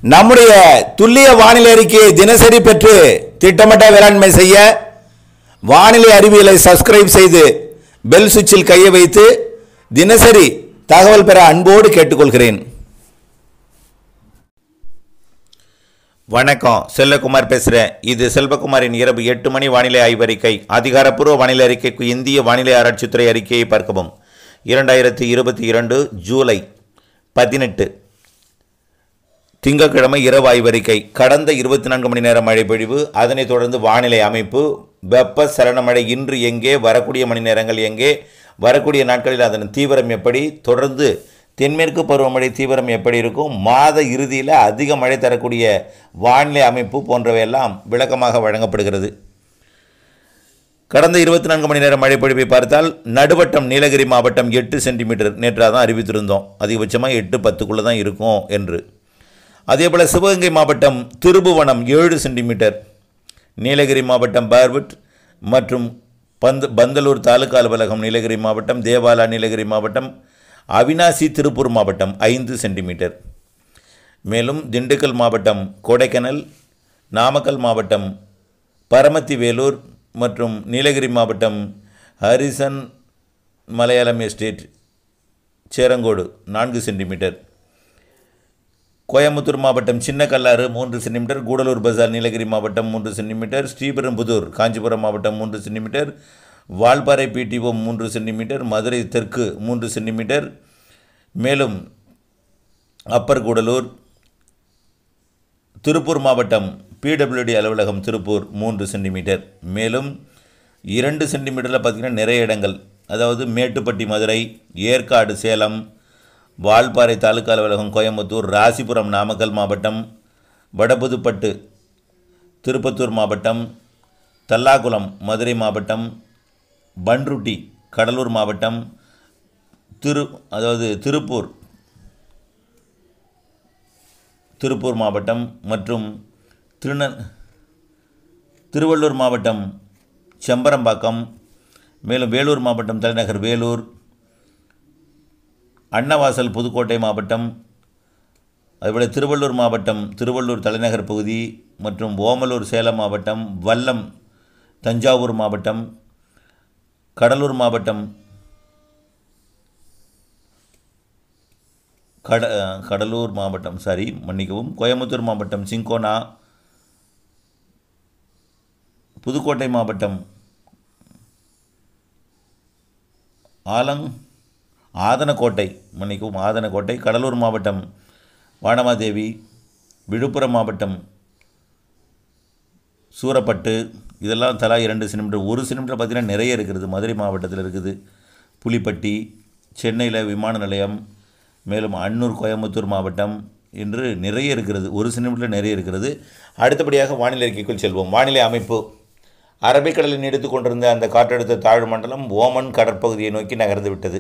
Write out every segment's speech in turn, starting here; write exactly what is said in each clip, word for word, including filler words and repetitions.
நம்முடைய துல்லிய வானிலை அறிக்கையை தினசரி பெற்று திட்டமிட்ட வேளாண்மை செய்ய வானிலை அறிவியலை சப்ஸ்கிரைப் செய்து பெல் சுவிட்சில் கையை வைத்து தினசரி தகவல் பெற அன்போடு கேட்டுக்கொள்கிறேன். வணக்கம், செல்வகுமார் பேசுகிறேன். இது செல்வகுமாரின் இரவு எட்டு மணி வானிலை ஆய்வறிக்கை. அதிகாரப்பூர்வ வானிலை அறிக்கைக்கு இந்திய வானிலை ஆராய்ச்சித்துறை அறிக்கையை பார்க்கவும். இரண்டாயிரத்தி இருபத்தி இரண்டு ஜூலை பதினெட்டு திங்கட்கிழமை இரவு ஆய்வறிக்கை. கடந்த இருபத்தி நான்கு மணி நேரம் மழை பொழிவு, அதனைத் தொடர்ந்து வானிலை அமைப்பு, வெப்ப சலனமழை இன்று எங்கே, வரக்கூடிய மணி நேரங்கள் எங்கே, வரக்கூடிய நாட்களில் அதன் தீவிரம் எப்படி, தொடர்ந்து தென்மேற்கு பருவமழை தீவிரம் எப்படி இருக்கும், மாத இறுதியில் அதிக மழை தரக்கூடிய வானிலை அமைப்பு போன்றவையெல்லாம் விளக்கமாக வழங்கப்படுகிறது. கடந்த இருபத்தி நான்கு மணி நேரம் மழை பொழிவை பார்த்தால் நடுவட்டம் நீலகிரி மாவட்டம் எட்டு சென்டிமீட்டர் நேற்றாக தான் அறிவித்திருந்தோம். அதிகபட்சமாக எட்டு பத்துக்குள்ளே தான் இருக்கும் என்று. அதேபோல் சிவகங்கை மாவட்டம் திருபுவனம் ஏழு சென்டிமீட்டர், நீலகிரி மாவட்டம் பார்வுட் மற்றும் பந்த் பந்தலூர் தாலுகா அலுவலகம் நீலகிரி மாவட்டம், தேவாலா நீலகிரி மாவட்டம், அவினாசி திருப்பூர் மாவட்டம் ஐந்து சென்டிமீட்டர். மேலும் திண்டுக்கல் மாவட்டம் கொடைக்கானல், நாமக்கல் மாவட்டம் பரமத்தி வேலூர் மற்றும் நீலகிரி மாவட்டம் ஹரிசன் மலையாளம் எஸ்டேட் சேரங்கோடு நான்கு சென்டிமீட்டர். கோயம்புத்தூர் மாவட்டம் சின்ன கல்லாறு மூன்று சென்டிமீட்டர், கூடலூர் பஜார் நீலகிரி மாவட்டம் மூன்று சென்டிமீட்டர், ஸ்ரீபெரும்புதூர் காஞ்சிபுரம் மாவட்டம் மூன்று சென்டிமீட்டர், வால்பாறை பிடிஓ மூன்று சென்டிமீட்டர், மதுரை தெற்கு மூன்று சென்டிமீட்டர், மேலும் அப்பர் கூடலூர், திருப்பூர் மாவட்டம் பிடபிள்யூடி அலுவலகம் திருப்பூர் மூன்று சென்டிமீட்டர். மேலும் இரண்டு சென்டிமீட்டரில் பார்த்திங்கன்னா நிறைய இடங்கள், அதாவது மேட்டுப்பட்டி மதுரை, ஏற்காடு சேலம், வால்பாறை தாலுகா அலுவலகம் கோயம்புத்தூர், ராசிபுரம் நாமக்கல் மாவட்டம், வடபுதுப்பட்டு திருப்பத்தூர் மாவட்டம், தல்லாகுளம் மதுரை மாவட்டம், பன்ருட்டி கடலூர் மாவட்டம், திரு அதாவது திருப்பூர் திருப்பூர் மாவட்டம் மற்றும் திருந திருவள்ளூர் மாவட்டம் செம்பரம்பாக்கம், மேலும் வேலூர் மாவட்டம் தலைநகர் வேலூர், அன்னவாசல் புதுக்கோட்டை மாவட்டம், அதுபோல் திருவள்ளூர் மாவட்டம் திருவள்ளூர் தலைநகர் பகுதி மற்றும் ஓமலூர் சேலம் மாவட்டம், வல்லம் தஞ்சாவூர் மாவட்டம், கடலூர் மாவட்டம் கட கடலூர் மாவட்டம் சாரி மன்னிக்கவும் கோயம்புத்தூர் மாவட்டம் சிங்கோனா, புதுக்கோட்டை மாவட்டம் ஆலங் ஆதனக்கோட்டை மன்னிக்கவும் ஆதனக்கோட்டை, கடலூர் மாவட்டம் வானமாதேவி, விழுப்புரம் மாவட்டம் சூரப்பட்டு, இதெல்லாம் தலா இரண்டு சென்டிமீட்டர். ஒரு சென்டிமீட்டர் பார்த்திங்கன்னா நிறைய இருக்கிறது. மதுரை மாவட்டத்தில் இருக்குது, புலிப்பட்டி, சென்னையில் விமான நிலையம், மேலும் அன்னூர் கோயம்புத்தூர் மாவட்டம் என்று நிறைய இருக்கிறது. ஒரு சென்டிமீட்டரில் நிறைய இருக்கிறது. அடுத்தபடியாக வானிலை அறிக்கைக்குள் செல்வோம். வானிலை அமைப்பு. அரபிக்கடலில் நீடித்து கொண்டிருந்த அந்த காற்றழுத்த தாழ்வு மண்டலம் ஓமன் கடற்பகுதியை நோக்கி நகர்ந்து விட்டது.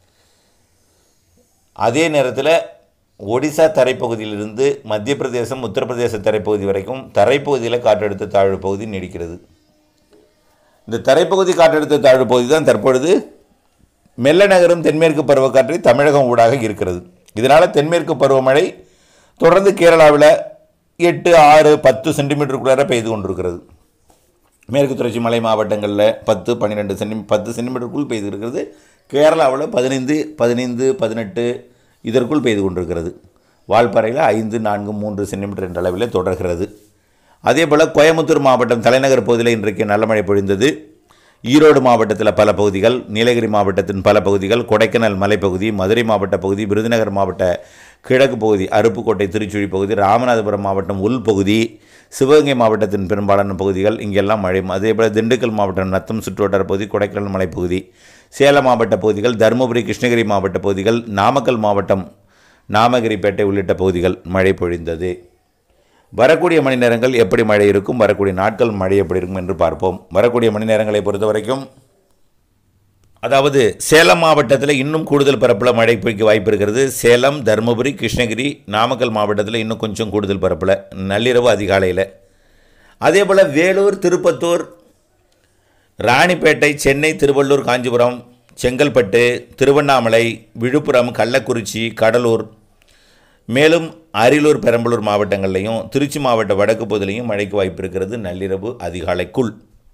அதே நேரத்தில் ஒடிசா தரைப்பகுதியிலிருந்து மத்திய பிரதேசம் உத்தரப்பிரதேச தரைப்பகுதி வரைக்கும் தரைப்பகுதியில் காற்றழுத்த தாழ்வு பகுதி நீடிக்கிறது. இந்த தரைப்பகுதி காற்றழுத்த தாழ்வு பகுதி தான் தற்பொழுது மெல்ல நகரும் தென்மேற்கு பருவக்காற்றை தமிழகம் ஊடாக இருக்கிறது. இதனால் தென்மேற்கு பருவமழை தொடர்ந்து கேரளாவில் எட்டு ஆறு பத்து சென்டிமீட்டருக்குள்ளார பெய்து கொண்டிருக்கிறது. மேற்கு தொடர்ச்சி மலை மாவட்டங்களில் பத்து பன்னிரெண்டு சென்டி பத்து சென்டிமீட்டருக்குள் பெய்து இருக்கிறது. கேரளாவில் பதினைந்து பதினைந்து பதினெட்டு இதற்குள் பெய்து கொண்டிருக்கிறது. வால்பாறையில் ஐந்து நான்கு மூன்று சென்டிமீட்டர் என்ற அளவில் தொடர்கிறது. அதே போல் கோயம்புத்தூர் மாவட்டம் தலைநகர் பகுதியில் இன்றைக்கு நல்ல மழை பொழிந்தது. ஈரோடு மாவட்டத்தில் பல பகுதிகள், நீலகிரி மாவட்டத்தின் பல பகுதிகள், கொடைக்கானல் மலைப்பகுதி, மதுரை மாவட்ட பகுதி, விருதுநகர் மாவட்ட கிழக்கு பகுதி, அருப்புக்கோட்டை திருச்சுழி பகுதி, ராமநாதபுரம் மாவட்டம் உள்பகுதி, சிவகங்கை மாவட்டத்தின் பெரும்பாலான பகுதிகள் இங்கெல்லாம் மழை. அதேபோல் திண்டுக்கல் மாவட்டம் நத்தம் சுற்றுவட்டார பகுதி, கொடைக்கானல் மலைப்பகுதி, சேலம் மாவட்ட பகுதிகள், தருமபுரி கிருஷ்ணகிரி மாவட்ட பகுதிகள், நாமக்கல் மாவட்டம் நாமகிரிப்பேட்டை உள்ளிட்ட பகுதிகள் மழை பொழிந்தது. வரக்கூடிய மணி நேரங்கள் எப்படி மழை இருக்கும், வரக்கூடிய நாட்கள் மழை எப்படி இருக்கும் என்று பார்ப்போம். வரக்கூடிய மணி நேரங்களை பொறுத்த வரைக்கும், அதாவது சேலம் மாவட்டத்தில் இன்னும் கூடுதல் பரப்பில் மழை பொழிக்க வாய்ப்பு இருக்கிறது. சேலம், தருமபுரி, கிருஷ்ணகிரி, நாமக்கல் மாவட்டத்தில் இன்னும் கொஞ்சம் கூடுதல் பரப்பில் நள்ளிரவு அதிகாலையில். அதே போல் வேலூர், திருப்பத்தூர், ராணிப்பேட்டை, சென்னை, திருவள்ளூர், காஞ்சிபுரம், செங்கல்பட்டு, திருவண்ணாமலை, விழுப்புரம், கள்ளக்குறிச்சி, கடலூர், மேலும் அரியலூர் பெரம்பலூர் மாவட்டங்கள்லையும் திருச்சி மாவட்ட வடக்கு பகுதியிலையும் மழைக்கு வாய்ப்பு இருக்கிறது நள்ளிரவு அதிகாலைக்குள்.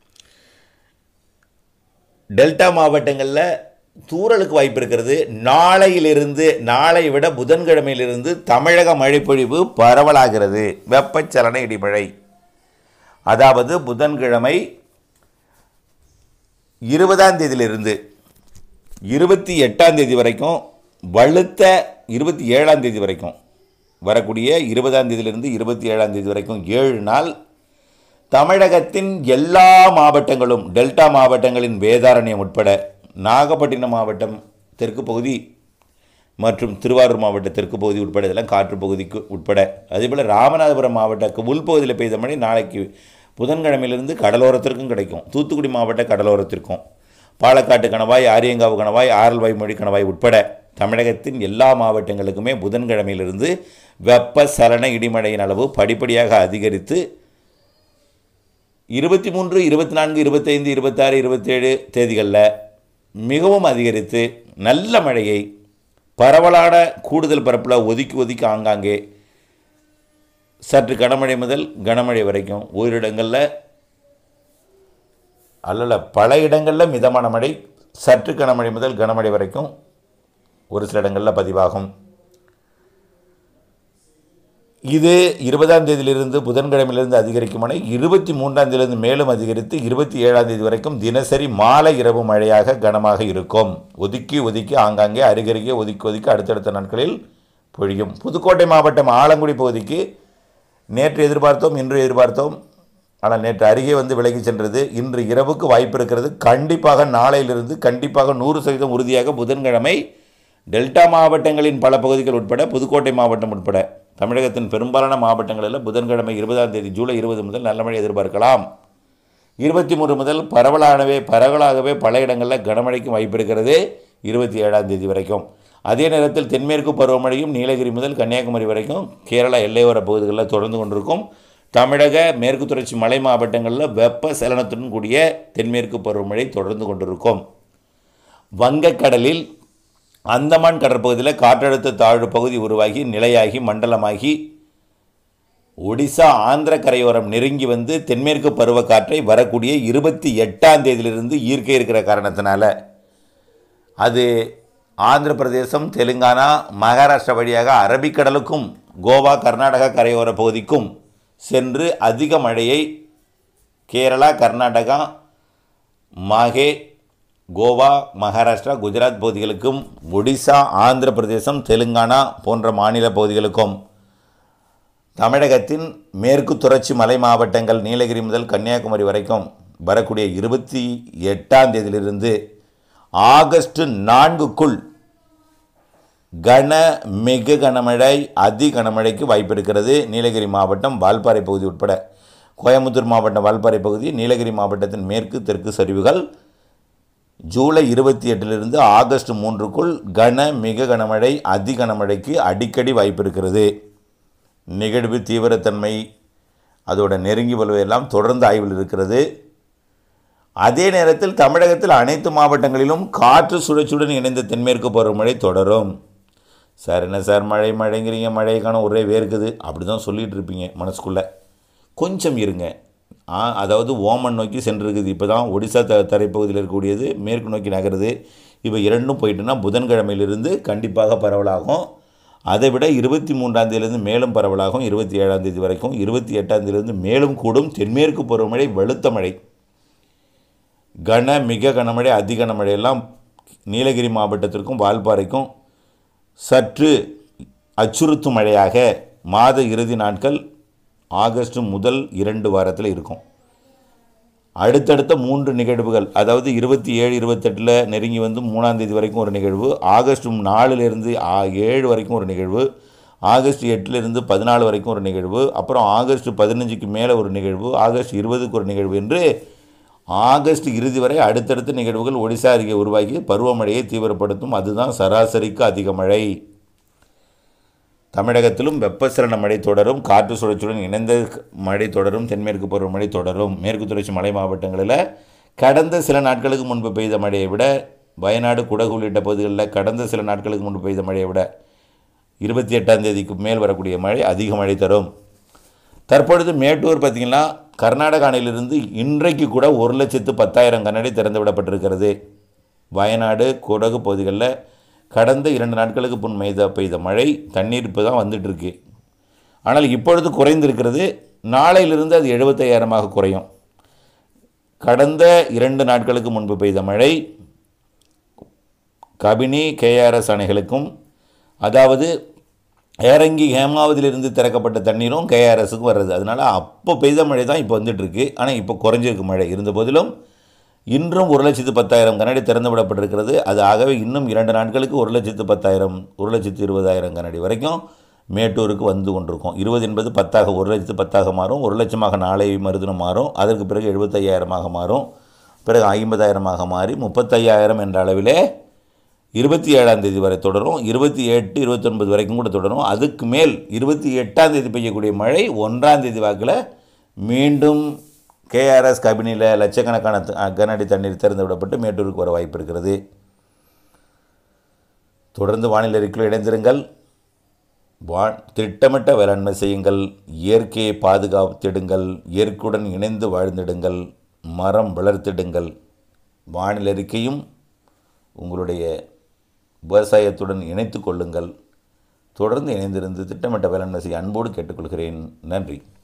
டெல்டா மாவட்டங்களில் தூறலுக்கு வாய்ப்பு இருக்கிறது. நாளையிலிருந்து நாளை விட புதன்கிழமையிலிருந்து தமிழக மழைப்பொழிவு பரவலாகிறது. வெப்பச்சலன இடிமழை, அதாவது புதன்கிழமை இருபதாம் தேதியிலிருந்து இருபத்தி எட்டாம் தேதி வரைக்கும் வலுத்த இருபத்தி ஏழாம் தேதி வரைக்கும் வரக்கூடிய இருபதாம் தேதியிலிருந்து இருபத்தி ஏழாம் தேதி வரைக்கும் ஏழு நாள் தமிழகத்தின் எல்லா மாவட்டங்களும் டெல்டா மாவட்டங்களின் வேதாரண்யம் உட்பட நாகப்பட்டினம் மாவட்டம் தெற்கு பகுதி மற்றும் திருவாரூர் மாவட்ட தெற்கு பகுதி உட்பட இதெல்லாம் காற்று பகுதிக்கு உட்பட, அதேபோல் ராமநாதபுரம் மாவட்ட உள்பகுதியில் பெய்த மழை நாளைக்கு புதன்கிழமையிலிருந்து கடலோரத்திற்கும் கிடைக்கும். தூத்துக்குடி மாவட்ட கடலோரத்திற்கும், பாலக்காட்டு கணவாய், ஆரியங்காவு கணவாய், ஆரல்வாய் மொழி கணவாய் உட்பட தமிழகத்தின் எல்லா மாவட்டங்களுக்குமே புதன்கிழமையிலிருந்து வெப்ப சலன இடிமழையின் அளவு படிப்படியாக அதிகரித்து இருபத்தி மூன்று இருபத்தி நான்கு இருபத்தைந்து இருபத்தாறு இருபத்தேழு தேதிகளில் மிகவும் அதிகரித்து நல்ல மழையை பரவலான கூடுதல் பரப்பில் ஒதுக்கி ஒதுக்கி ஆங்காங்கே சற்று கனமழை முதல் கனமழை வரைக்கும் ஓரிரு இடங்களில் அல்லல பல இடங்களில் மிதமான மழை, சற்று கனமழை முதல் கனமழை வரைக்கும் ஒரு சில இடங்களில் பதிவாகும். இது இருபதாம் தேதியிலிருந்து புதன்கிழமையிலிருந்து அதிகரிக்கும் மழை இருபத்தி மூன்றாம் தேதியிலிருந்து மேலும் அதிகரித்து இருபத்தி ஏழாம் தேதி வரைக்கும் தினசரி மாலை இரவு மழையாக கனமாக இருக்கும். ஒதுக்கி ஒதுக்கி ஆங்காங்கே அருகருகே ஒதுக்கி ஒதுக்கி அடுத்தடுத்த நாட்களில் பொழியும். புதுக்கோட்டை மாவட்டம் ஆலங்குடி பகுதிக்கு நேற்று எதிர்பார்த்தோம், இன்று எதிர்பார்த்தோம், ஆனால் நேற்று அருகே வந்து விலகி சென்றது. இன்று இரவுக்கு வாய்ப்பு இருக்கிறது. கண்டிப்பாக நாளையிலிருந்து கண்டிப்பாக நூறு சதவீதம் உறுதியாக புதன்கிழமை டெல்டா மாவட்டங்களின் பல பகுதிகள் உட்பட புதுக்கோட்டை மாவட்டம் உட்பட தமிழகத்தின் பெரும்பாலான மாவட்டங்களில் புதன்கிழமை இருபதாம் தேதி ஜூலை இருபது முதல் நல்ல மழை எதிர்பார்க்கலாம். இருபத்தி மூன்று முதல் பரவலாகவே பரவலாகவே பல இடங்களில் கனமழைக்கும் வாய்ப்பு இருக்கிறது இருபத்தி ஏழாம் தேதி வரைக்கும். அதே நேரத்தில் தென்மேற்கு பருவமழையும் நீலகிரி முதல் கன்னியாகுமரி வரைக்கும் கேரளா எல்லையோர பகுதிகளில் தொடர்ந்து கொண்டிருக்கும். தமிழக மேற்கு தொடர்ச்சி மலை மாவட்டங்களில் வெப்ப சலனத்துடன் கூடிய தென்மேற்கு பருவமழை தொடர்ந்து கொண்டிருக்கும். வங்கக்கடலில் அந்தமான் கடற்பகுதியில் காற்றழுத்த தாழ்வு பகுதி உருவாகி நிலையாகி மண்டலமாகி ஒடிசா ஆந்திர கரையோரம் நெருங்கி வந்து தென்மேற்கு பருவக்காற்றை வரக்கூடிய இருபத்தி எட்டாம் தேதியிலிருந்து ஈர்க்க இருக்கிற காரணத்தினால அது ஆந்திர பிரதேசம், தெலுங்கானா, மகாராஷ்டிரா வழியாக அரபிக்கடலுக்கும் கோவா கர்நாடகா கரையோர பகுதிக்கும் சென்று அதிக மழையை கேரளா, கர்நாடகா, மாஹே, கோவா, மகாராஷ்டிரா, குஜராத் பகுதிகளுக்கும் ஒடிசா, ஆந்திர பிரதேசம், தெலுங்கானா போன்ற மாநில பகுதிகளுக்கும் தமிழகத்தின் மேற்கு தொடர்ச்சி மலை மாவட்டங்கள் நீலகிரி முதல் கன்னியாகுமரி வரைக்கும் வரக்கூடிய இருபத்தி எட்டாம் தேதியிலிருந்து ஆகஸ்ட் நான்குக்குள் கன மிக கனமழை அதி கனமழைக்கு வாய்ப்பு இருக்கிறது. நீலகிரி மாவட்டம் வால்பாறை பகுதி உட்பட கோயம்புத்தூர் மாவட்டம் வால்பாறை பகுதி, நீலகிரி மாவட்டத்தின் மேற்கு தெற்கு சரிவுகள் ஜூலை இருபத்தி எட்டிலிருந்து ஆகஸ்ட் மூன்றுக்குள் கன மிக கனமழை அதி கனமழைக்கு அடிக்கடி வாய்ப்பு இருக்கிறது. நிகழ்வு தீவிரத்தன்மை அதோட நெருங்கி வருவதெல்லாம் தொடர்ந்து ஆய்வில் இருக்கிறது. அதே நேரத்தில் தமிழகத்தில் அனைத்து மாவட்டங்களிலும் காற்று சுழற்சியுடன் இணைந்த தென்மேற்கு பருவமழை தொடரும். சார் என்ன சார் மழை மழைங்கிறீங்க, மழைக்கான ஒரே வேர்க்குது அப்படி தான் சொல்லிகிட்டு இருப்பீங்க மனசுக்குள்ளே. கொஞ்சம் இருங்க. அதாவது ஓமன் நோக்கி சென்றிருக்குது. இப்போ தான் ஒடிசா த தரைப்பகுதியில் இருக்கக்கூடியது மேற்கு நோக்கி நகருது. இப்போ இரண்டும் போயிட்டுன்னா புதன்கிழமையிலிருந்து கண்டிப்பாக பரவலாகும். அதை விட இருபத்தி மூன்றாம் தேதியிலிருந்து மேலும் பரவலாகும். இருபத்தி ஏழாம் தேதி வரைக்கும், இருபத்தி எட்டாம் தேதியிலிருந்து மேலும் கூடும். தென்மேற்கு பருவமழை வெளுத்த மழை, கன மிக கனமழை அதி கனமழையெல்லாம் நீலகிரி மாவட்டத்திற்கும் வால்பாறைக்கும் சற்று அச்சுறுத்தும் மழையாக மாத இறுதி நாட்கள் ஆகஸ்ட் முதல் இரண்டு வாரத்தில் இருக்கும். அடுத்தடுத்த மூன்று நிகழ்வுகள், அதாவது இருபத்தி ஏழு இருபத்தெட்டில் நெருங்கி வந்து மூணாம் தேதி வரைக்கும் ஒரு நிகழ்வு, ஆகஸ்ட் நாலுலேருந்து ஏழு வரைக்கும் ஒரு நிகழ்வு, ஆகஸ்ட் எட்டுலேருந்து பதினாலு வரைக்கும் ஒரு நிகழ்வு, அப்புறம் ஆகஸ்ட் பதினஞ்சுக்கு மேலே ஒரு நிகழ்வு, ஆகஸ்ட் இருபதுக்கு ஒரு நிகழ்வு என்று ஆகஸ்ட் இறுதி வரை அடுத்தடுத்த நிகழ்வுகள் ஒடிசா அருகே உருவாகி பருவமழையை தீவிரப்படுத்தும். அதுதான் சராசரிக்கு அதிக மழை. தமிழகத்திலும் வெப்பசலன மழை தொடரும். காற்று சுழற்சியுடன் இணைந்த மழை தொடரும். தென்மேற்கு பருவமழை தொடரும். மேற்கு தொடர்ச்சி மலை மாவட்டங்களில் கடந்த சில நாட்களுக்கு முன்பு பெய்த மழையை விட, வயநாடு, குடகு உள்ளிட்ட பகுதிகளில் கடந்த சில நாட்களுக்கு முன்பு பெய்த மழையை விட இருபத்தி எட்டாம் தேதிக்கு மேல் வரக்கூடிய மழை அதிக மழை தரும். தற்பொழுது மேட்டூர் பார்த்திங்கன்னா கர்நாடக அணையிலிருந்து இன்றைக்கு கூட ஒரு லட்சத்து பத்தாயிரம் கனஅடி திறந்து விடப்பட்டிருக்கிறது. வயநாடு குடகு பகுதிகளில் கடந்த இரண்டு நாட்களுக்கு முன் பெய்த பெய்த மழை தண்ணீர் இப்போ தான் வந்துட்டுருக்கு. ஆனால் இப்பொழுது குறைந்திருக்கிறது. நாளையிலிருந்து அது எழுபத்தையாயிரமாக குறையும். கடந்த இரண்டு நாட்களுக்கு முன்பு பெய்த மழை கபினி கேஆர்எஸ் அணைகளுக்கும், அதாவது ஏரங்கி ஹேமாவதியிலிருந்து திறக்கப்பட்ட தண்ணீரும் கேஆர்எஸுக்கும் வர்றது. அதனால் அப்போ பெய்த மழை தான் இப்போ வந்துட்டுருக்கு. ஆனால் இப்போ குறைஞ்சிருக்கு மழை. இருந்த போதிலும் இன்றும் ஒரு லட்சத்து பத்தாயிரம் கனஅடி திறந்து விடப்பட்டிருக்கிறது. அது ஆகவே இன்னும் இரண்டு நாட்களுக்கு ஒரு லட்சத்து பத்தாயிரம் ஒரு லட்சத்து இருபதாயிரம் கனஅடி வரைக்கும் மேட்டூருக்கு வந்து கொண்டிருக்கும். இருபது என்பது பத்தாக ஒரு லட்சத்து பத்தாக மாறும். ஒரு லட்சமாக நாளை மறுதினம் மாறும். அதற்கு பிறகு எழுபத்தையாயிரமாக மாறும். பிறகு ஐம்பதாயிரமாக மாறி முப்பத்தையாயிரம் என்ற அளவிலே இருபத்தி ஏழாம் தேதி வரை தொடரும். இருபத்தி எட்டு இருபத்தொன்பது வரைக்கும் கூட தொடரும். அதுக்கு மேல் இருபத்தி எட்டாம் தேதி பெய்யக்கூடிய மழை ஒன்றாம் தேதி வாக்கில் மீண்டும் கேஆர்எஸ் கபினியில் லட்சக்கணக்கான கனஅடி தண்ணீர் திறந்து விடப்பட்டு மேட்டூருக்கு வர வாய்ப்பு இருக்கிறது. தொடர்ந்து வானிலை அறிக்கையில் இணைந்திருங்கள். வா திட்டமிட்ட வேளாண்மை செய்யுங்கள். இயற்கையை பாதுகாத்திடுங்கள். இயற்கையுடன் இணைந்து வாழ்ந்திடுங்கள். மரம் வளர்த்திடுங்கள். வானிலை அறிக்கையும் உங்களுடைய விவசாயத்துடன் இணைத்து கொள்ளுங்கள். தொடர்ந்து இணைந்திருந்து திட்டமிட்ட வேளாண்மை செய்ய அன்போடு கேட்டுக்கொள்கிறேன். நன்றி.